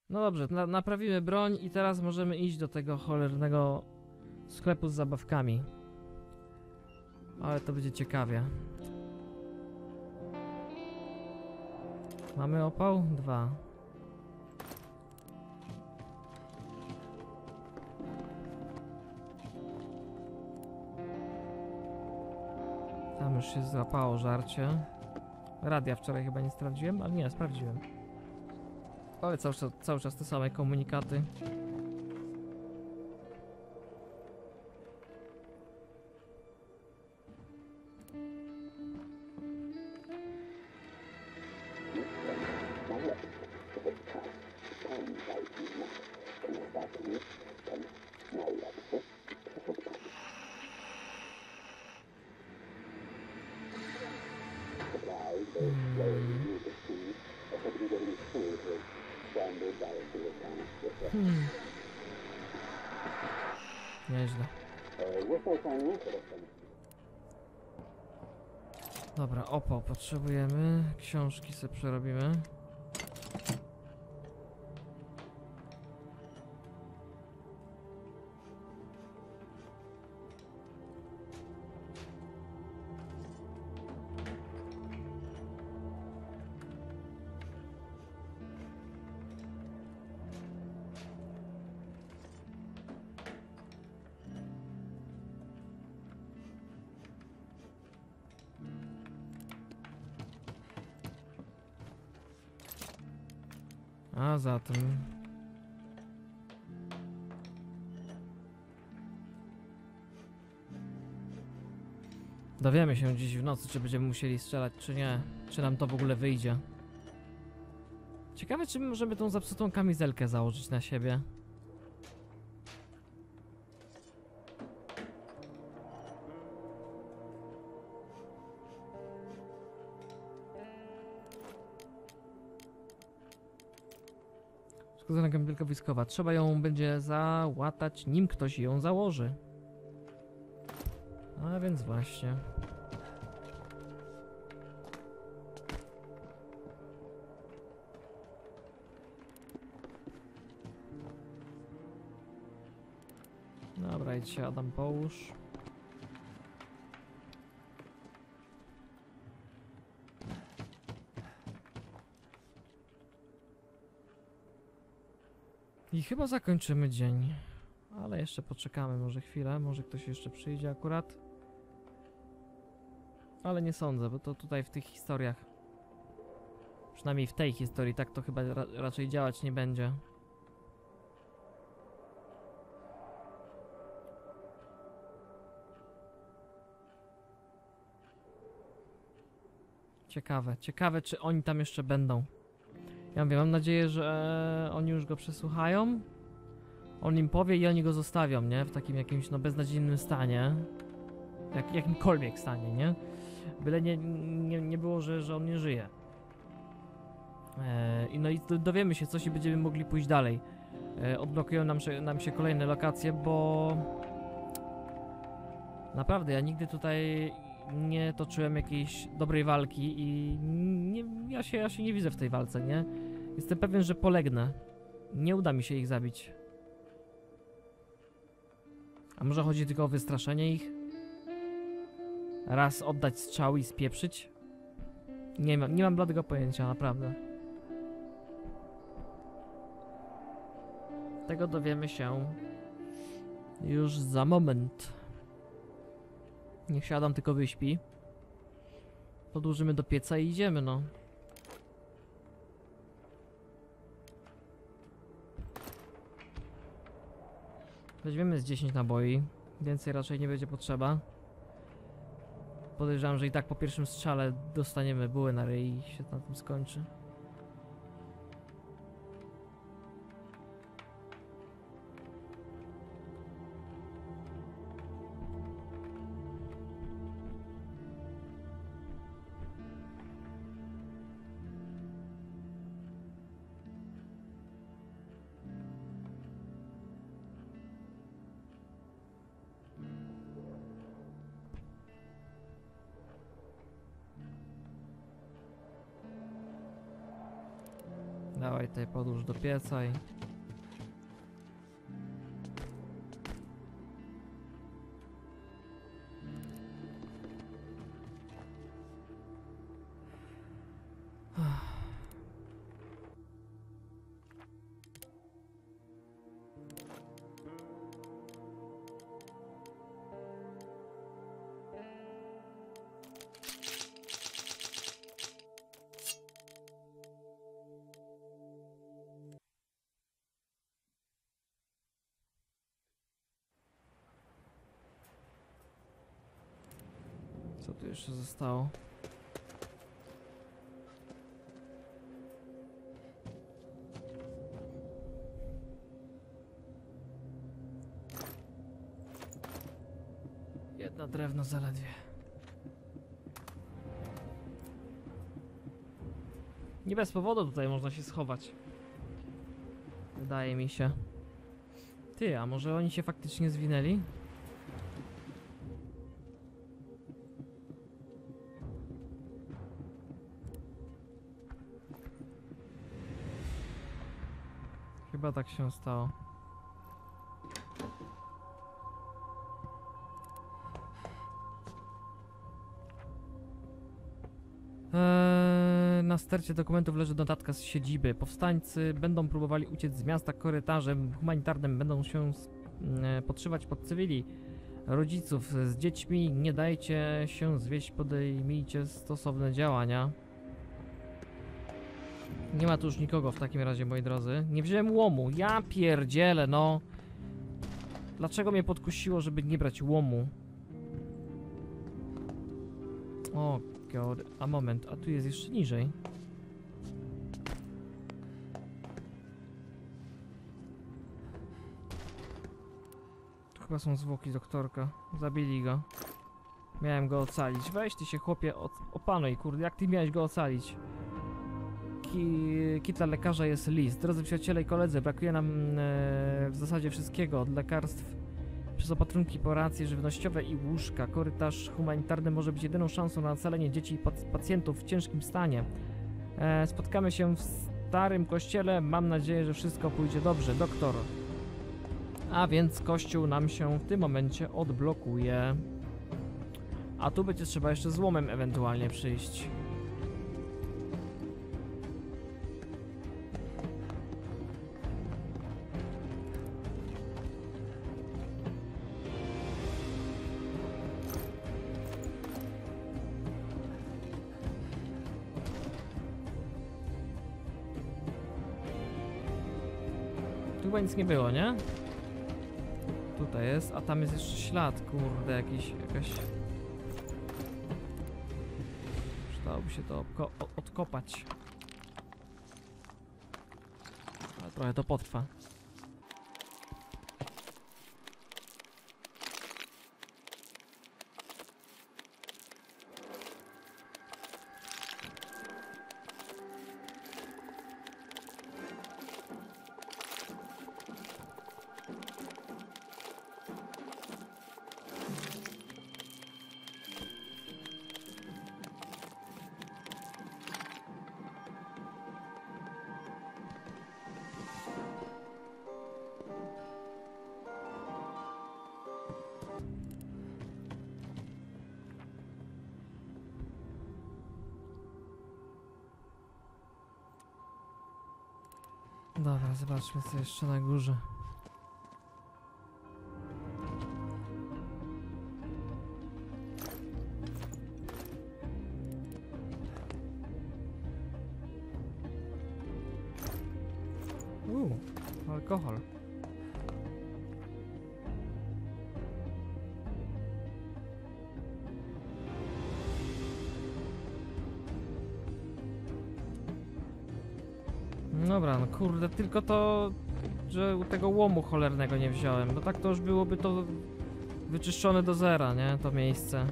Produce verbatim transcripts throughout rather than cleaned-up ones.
No dobrze, na naprawimy broń i teraz możemy iść do tego cholernego sklepu z zabawkami. Ale to będzie ciekawie. Mamy opał? Dwa. Tam już się złapało żarcie. Radia wczoraj chyba nie sprawdziłem, ale nie, sprawdziłem. Ale cały, czas- cały czas te same komunikaty. Hmm. Nieźle. Dobra, opał potrzebujemy. Książki sobie przerobimy. A zatem... Dowiemy się dziś w nocy, czy będziemy musieli strzelać, czy nie. Czy nam to w ogóle wyjdzie. Ciekawe, czy my możemy tą zepsutą kamizelkę założyć na siebie. Skazana kamizelka wojskowa. Trzeba ją będzie załatać, nim ktoś ją założy. A więc właśnie. Dobra, idź się Adam połóż. I chyba zakończymy dzień. Ale jeszcze poczekamy może chwilę, może ktoś jeszcze przyjdzie akurat. Ale nie sądzę, bo to tutaj w tych historiach, przynajmniej w tej historii, tak to chyba ra raczej działać nie będzie. Ciekawe, ciekawe czy oni tam jeszcze będą. Ja mówię, mam nadzieję, że oni już go przesłuchają. On im powie i oni go zostawią, nie? W takim jakimś no beznadziejnym stanie. Jak, jakimkolwiek stanie, nie? Byle nie, nie, nie było, że, że on nie żyje. Eee, no i dowiemy się coś i będziemy mogli pójść dalej. Eee, odblokują nam się, nam się kolejne lokacje, bo... Naprawdę, ja nigdy tutaj nie toczyłem jakiejś dobrej walki i nie, ja, się, ja się nie widzę w tej walce, nie? Jestem pewien, że polegnę. Nie uda mi się ich zabić. A może chodzi tylko o wystraszenie ich? Raz oddać strzał i spieprzyć? Nie mam, nie mam bladego pojęcia, naprawdę. Tego dowiemy się już za moment. Niech się Adam tylko wyśpi. Podłożymy do pieca i idziemy, no. Weźmiemy z dziesięć naboi. Więcej raczej nie będzie potrzeba. Podejrzewam, że i tak po pierwszym strzale dostaniemy bułę na ryj i się na tym skończy. Dawaj tutaj podłóż do pieca i... Co tu jeszcze zostało? Jedno drewno zaledwie. Nie bez powodu tutaj można się schować. Wydaje mi się. Ty, a może oni się faktycznie zwinęli? Chyba tak się stało. Eee, na stercie dokumentów leży notatka z siedziby. Powstańcy będą próbowali uciec z miasta korytarzem humanitarnym, będą się e, podszywać pod cywili. Rodziców z dziećmi nie dajcie się zwieść, podejmijcie stosowne działania. Nie ma tu już nikogo w takim razie, moi drodzy. Nie wziąłem łomu. Ja pierdzielę, no. Dlaczego mnie podkusiło, żeby nie brać łomu? O god, a moment, a tu jest jeszcze niżej. Tu chyba są zwłoki doktorka. Zabili go. Miałem go ocalić. Weź ty się, chłopie, opanuj, kurde, jak ty miałeś go ocalić? Kitla lekarza jest list. Drodzy przyjaciele i koledzy, brakuje nam e, w zasadzie wszystkiego. Od lekarstw przez opatrunki po racje żywnościowe i łóżka. Korytarz humanitarny może być jedyną szansą na ocalenie dzieci i pacjentów w ciężkim stanie. E, spotkamy się w starym kościele. Mam nadzieję, że wszystko pójdzie dobrze. Doktor. A więc kościół nam się w tym momencie odblokuje. A tu będzie trzeba jeszcze złomem ewentualnie przyjść. Tu chyba nic nie było, nie? Tutaj jest, a tam jest jeszcze ślad, kurde, jakiś, jakaś... Przydałoby się to odkopać. Ale trochę to potrwa. Dobra, zobaczmy co jeszcze na górze. Uuu, alkohol. Dobra, no kurde, tylko to, że tego łomu cholernego nie wziąłem, bo tak to już byłoby to wyczyszczone do zera, nie? To miejsce.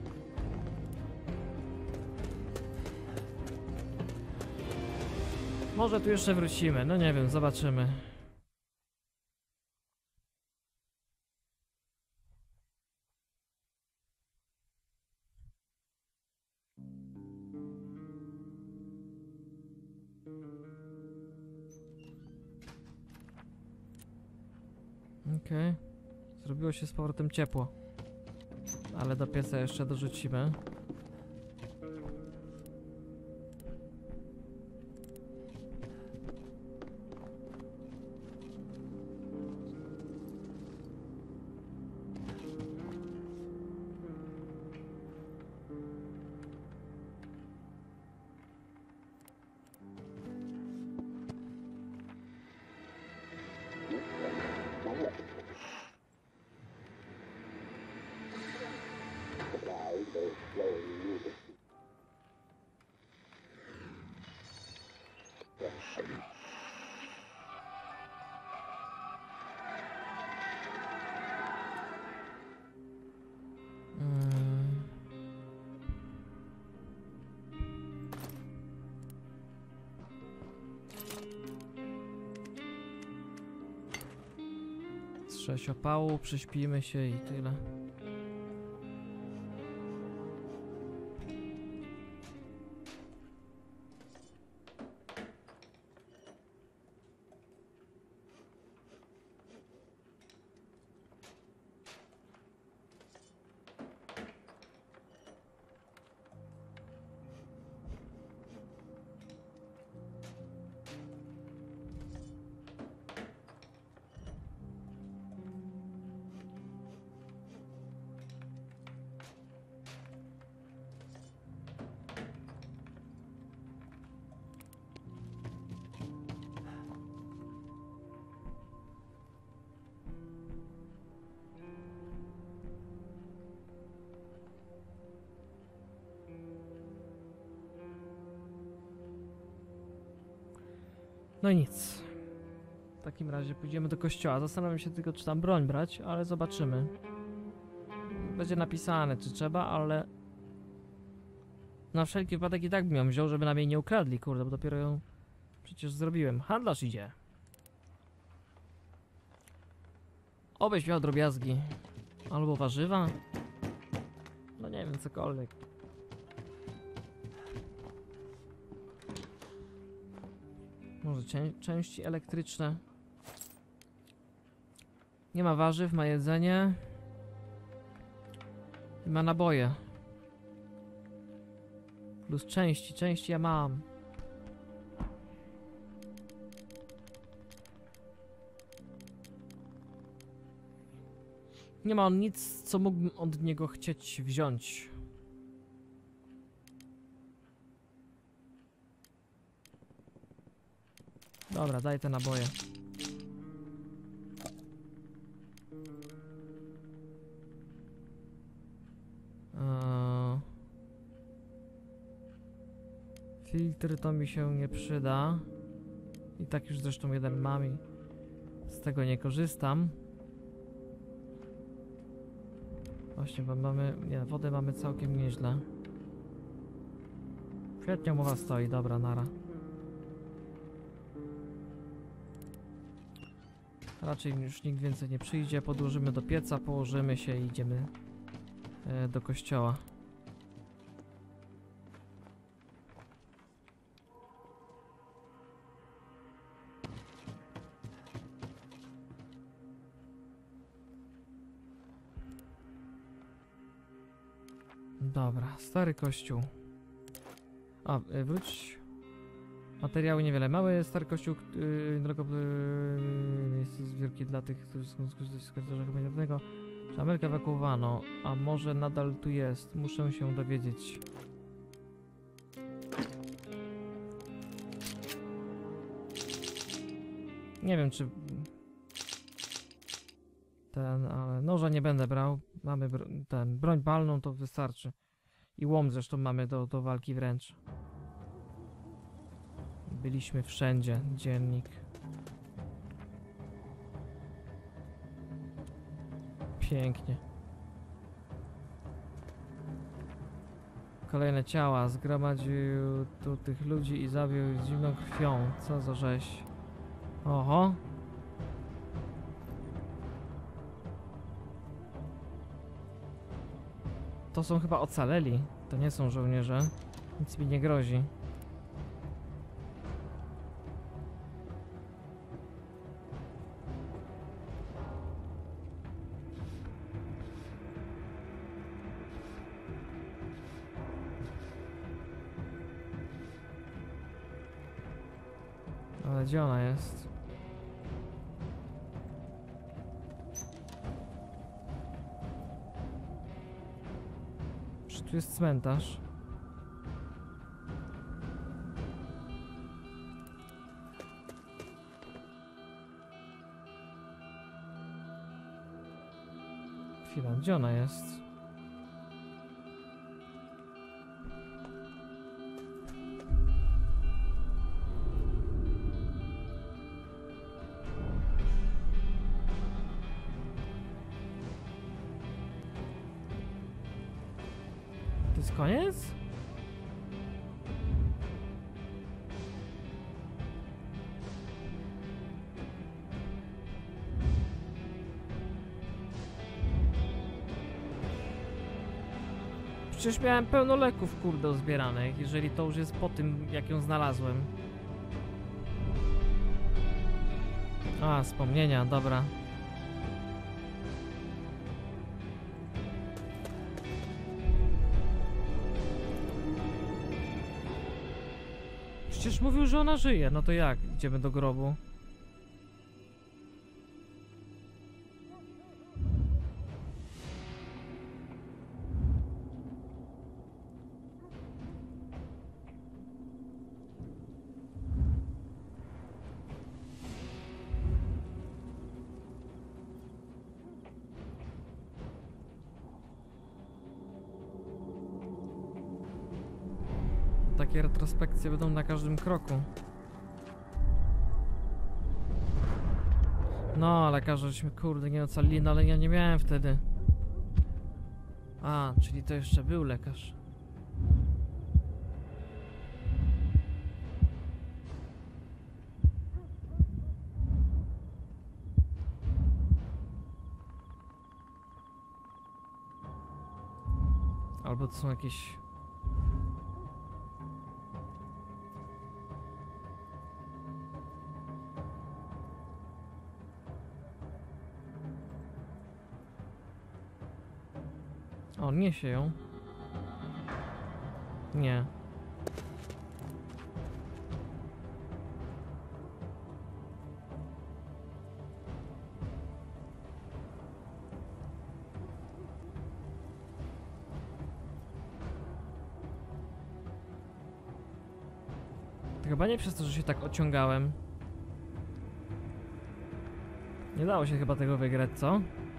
Może tu jeszcze wrócimy, no nie wiem, zobaczymy. Okej. Okay. Zrobiło się z powrotem ciepło. Ale do pieca jeszcze dorzucimy. Mm. Z sześć opału, prześpimy się i tyle. No i nic. W takim razie pójdziemy do kościoła. Zastanawiam się tylko, czy tam broń brać, ale zobaczymy. Będzie napisane, czy trzeba, ale... Na wszelki wypadek i tak bym ją wziął, żeby nam jej nie ukradli, kurde, bo dopiero ją przecież zrobiłem. Handlarz idzie. Obyś miał drobiazgi. Albo warzywa. No nie wiem, cokolwiek. Może cię części elektryczne. Nie ma warzyw, ma jedzenie. I ma naboje. Plus części, części ja mam. Nie ma on nic, co mógłbym od niego chcieć wziąć. Dobra, daj te naboje. Eee... Filtr to mi się nie przyda. I tak już zresztą jeden mam i z tego nie korzystam. Właśnie, bo mamy... Nie, wodę mamy całkiem nieźle. Świetnie umowa stoi, dobra, nara. Raczej już nikt więcej nie przyjdzie, podłożymy do pieca, położymy się i idziemy e, do kościoła. Dobra, stary kościół. A, y, wróć. Materiały niewiele. Mały, stary kościół, yy, drogo, yy, miejsce zbiórki dla tych, którzy są skorzystać z korytarza humanitarnego. Czy Amerykę ewakuowano? A może nadal tu jest? Muszę się dowiedzieć. Nie wiem, czy... Ten, ale noża nie będę brał. Mamy bro ten, broń palną, to wystarczy. I łom zresztą mamy do, do walki wręcz. Byliśmy wszędzie, dziennik. Pięknie. Kolejne ciała. Zgromadził tu tych ludzi i zabił z zimną krwią. Co za rzeź. Oho. To są chyba ocaleli. To nie są żołnierze. Nic mi nie grozi. Ale gdzie ona jest? Czy tu jest cmentarz? Chwila, gdzie ona jest? To jest koniec? Przecież miałem pełno leków, kurde, zbieranych, jeżeli to już jest po tym, jak ją znalazłem. A, wspomnienia, dobra. Przecież mówił, że ona żyje, no to jak? Idziemy do grobu. Takie retrospekcje będą na każdym kroku. No, lekarze żeśmy kurde nie ocalili, no ale ja nie miałem wtedy. A, czyli to jeszcze był lekarz. Albo to są jakieś... O, niesie ją. Nie. To chyba nie przez to, że się tak ociągałem. Nie dało się chyba tego wygrać, co?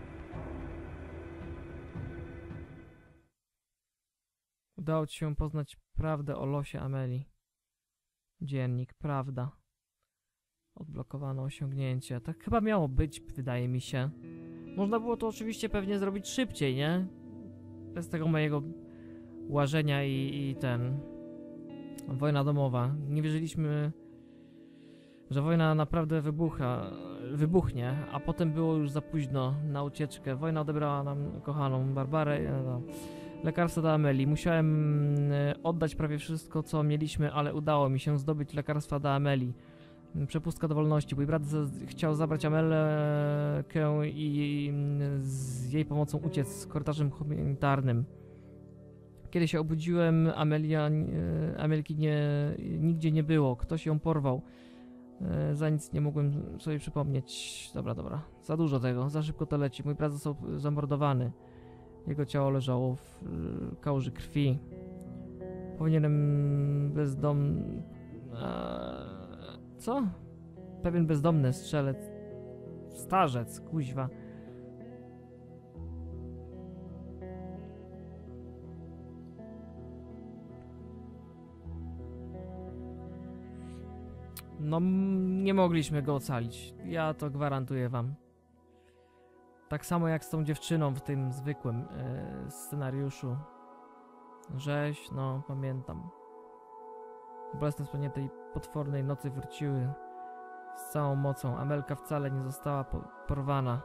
Udało ci się poznać prawdę o losie Ameli. Dziennik, prawda. Odblokowano osiągnięcie. Tak chyba miało być, wydaje mi się. Można było to oczywiście pewnie zrobić szybciej, nie? Bez tego mojego łażenia i, i ten... Wojna domowa. Nie wierzyliśmy, że wojna naprawdę wybucha, wybuchnie, a potem było już za późno na ucieczkę. Wojna odebrała nam kochaną Barbarę. No. Lekarstwo do Ameli. Musiałem oddać prawie wszystko, co mieliśmy, ale udało mi się zdobyć lekarstwa do Ameli. Przepustka do wolności. Mój brat chciał zabrać Amelkę i z jej pomocą uciec z korytarzem humanitarnym. Kiedy się obudziłem, Amelia, Amelki nie, nigdzie nie było. Ktoś ją porwał. Za nic nie mogłem sobie przypomnieć. Dobra, dobra. Za dużo tego. Za szybko to leci. Mój brat został zamordowany. Jego ciało leżało w kałuży krwi. Powinienem bezdom... Eee, co? Pewien bezdomny strzelec. Starzec, kuźwa. No, nie mogliśmy go ocalić. Ja to gwarantuję wam. Tak samo jak z tą dziewczyną w tym zwykłym yy, scenariuszu. Rzeź, no pamiętam. Bolesne wspomnienia tej potwornej nocy wróciły z całą mocą. Amelka wcale nie została po porwana.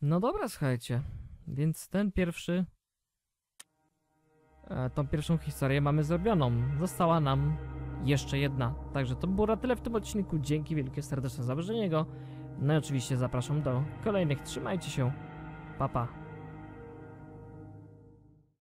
No dobra, słuchajcie. Więc ten pierwszy... E, tą pierwszą historię mamy zrobioną. Została nam jeszcze jedna. Także to było na tyle w tym odcinku. Dzięki wielkie serdeczne za obejrzenie go. No i oczywiście zapraszam do kolejnych. Trzymajcie się. Pa, pa.